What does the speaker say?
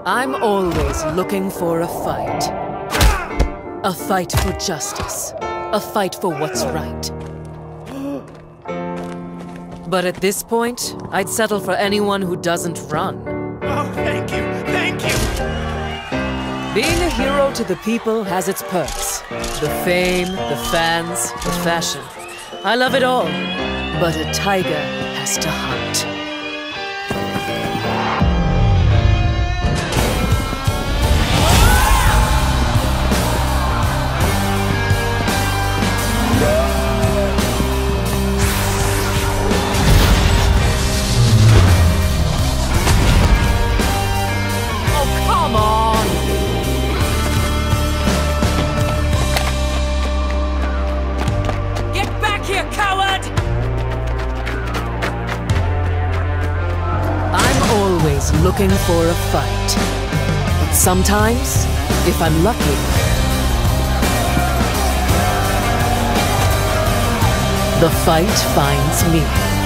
I'm always looking for a fight. A fight for justice. A fight for what's right. But at this point, I'd settle for anyone who doesn't run. Oh, thank you! Thank you! Being a hero to the people has its perks. The fame, the fans, the fashion. I love it all. But a tiger has to hunt. Looking for a fight. But sometimes, if I'm lucky, the fight finds me.